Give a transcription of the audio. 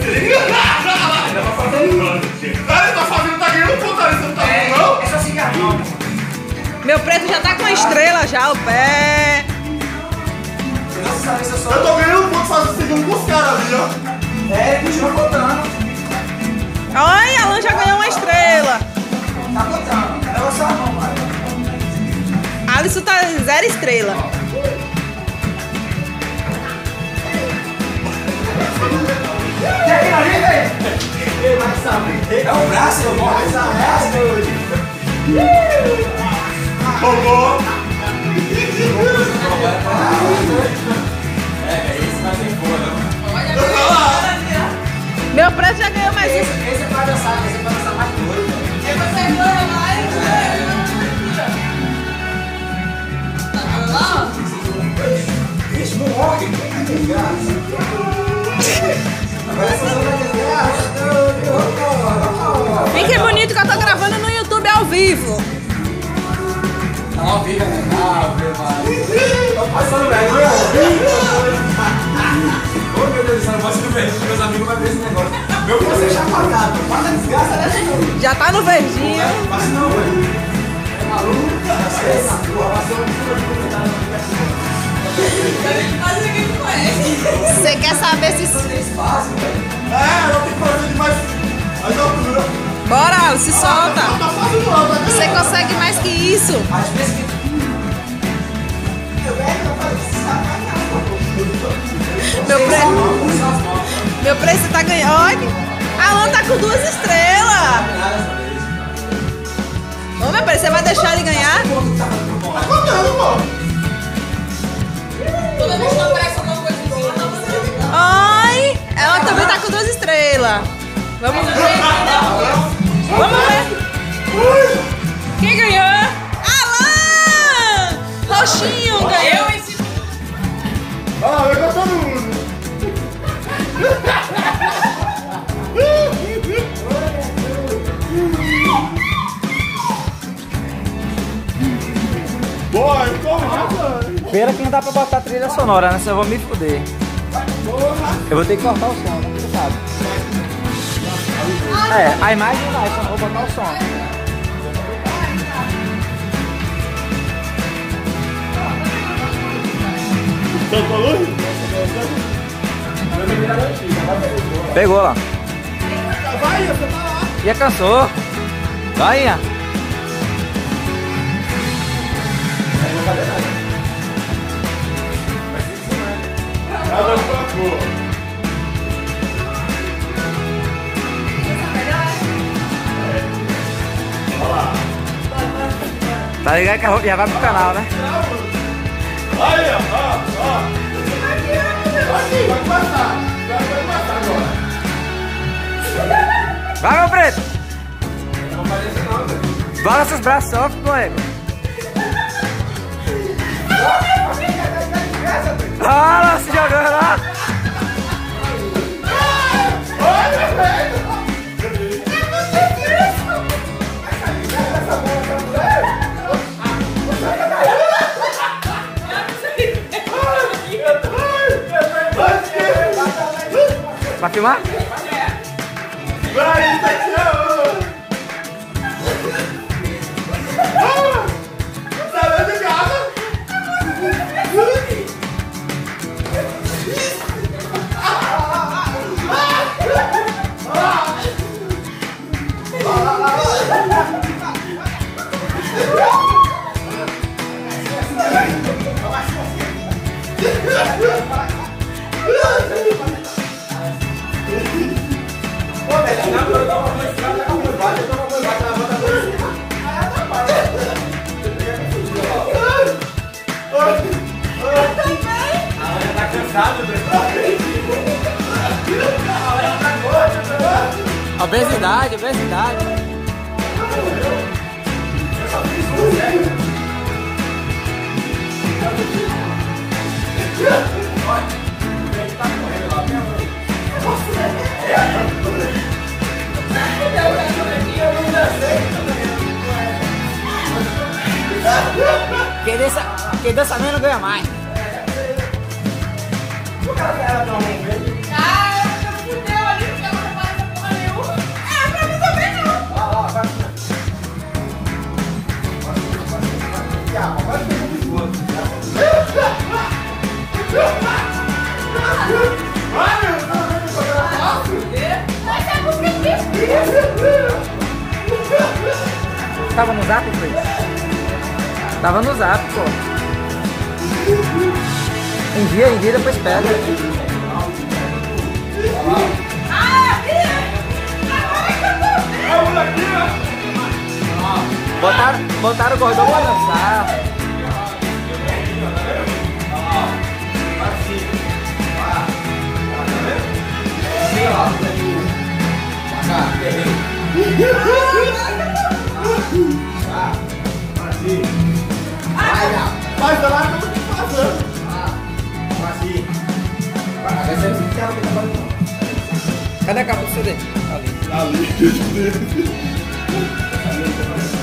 Cara, ele tá fazendo, tá ganhando ponto ali, você não tá vendo, não? É só cigarro. Meu preto já tá com a estrela já, o pé. Eu tô ganhando ponto fazendo segundo com os caras ali, ó. É, continua contando. Ai, Alan já ganhou uma estrela. Tá contando. Leva só a mão, vai. Alisson tá 0 estrela. Tem aqui na vida aí? É o braço, meu irmão. Jogou. Meu preto já ganhou mais um. Esse é pra dançar, mais doido. Isso não morre. Fique bonito que eu tô gravando no YouTube ao vivo. Ao vivo, né? Tô passando vergonha ao vivo. Ô meu Deus do céu, não posso ir no verdinho, meus amigos vão ver esse negócio. Meu filho, você é chapatado, faz a desgraça dessa coisa. Já tá no verdinho. Passa não, velho. É maluco? Você quer saber se... Espaço, velho. É, não tem coisa de mais altura. Bora, Alisson, se solta. Não tá fazendo não, tá Você ganhando. consegue mais que isso. Às vezes que... Meu preço tá ganhando. Olha, Alan tá com 2 estrelas. Ô, meu preço, você vai deixar ele ganhar? Tá contando, pô. Toda vez que aparece alguma coisa em cima, tá você. Ai, ela também tá com 2 estrelas. Vamos ver. Vamos ver. Quem ganhou? Alan! Roxinho ganhou. Ah, eu gosto todo mundo. Boa, eu tô massa. Pena que não dá pra botar trilha sonora, né? Senão eu vou me fuder. Eu vou ter que cortar o som, né? Você sabe. É, a imagem vai, só não vou botar o som. Tanto luz? Pegou lá. Vai, você tá lá. Ia cansou. Vai, Ia. Nada pra cor. Tá ligado que já vai pro canal, né? Aí, ó. Aqui, vai passar. Vai passar agora. Vai, meu preto! Não vai descer não, velho. Balança os braços só, colega. Ah, se jogando lá! Vai filmar? Vai, isso aqui é o... Sabe de casa? Obesidade, obesidade. Quem dança menos ganha mais. Ah, fudeu ali. Tava no zap, foi? Tava no zap, pô. Envia, depois pega. Botaram o gordão pra dançar. Mas lá que eu tô te passando. Cadê a capa do CD? Ali.